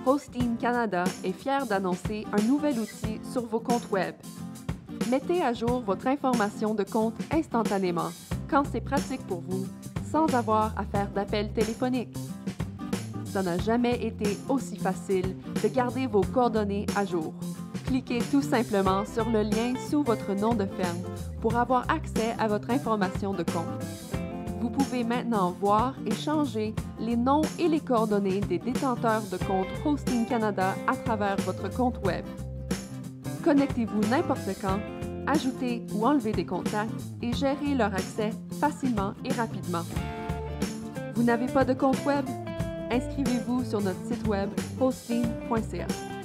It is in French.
Hosting Canada est fier d'annoncer un nouvel outil sur vos comptes Web. Mettez à jour votre information de compte instantanément, quand c'est pratique pour vous, sans avoir à faire d'appels téléphoniques. Ça n'a jamais été aussi facile de garder vos coordonnées à jour. Cliquez tout simplement sur le lien sous votre nom de ferme pour avoir accès à votre information de compte. Vous pouvez maintenant voir et changer les noms et les coordonnées des détenteurs de compte Hosting Canada à travers votre compte Web. Connectez-vous n'importe quand, ajoutez ou enlevez des contacts et gérez leur accès facilement et rapidement. Vous n'avez pas de compte Web? Inscrivez-vous sur notre site Web hosting.ca.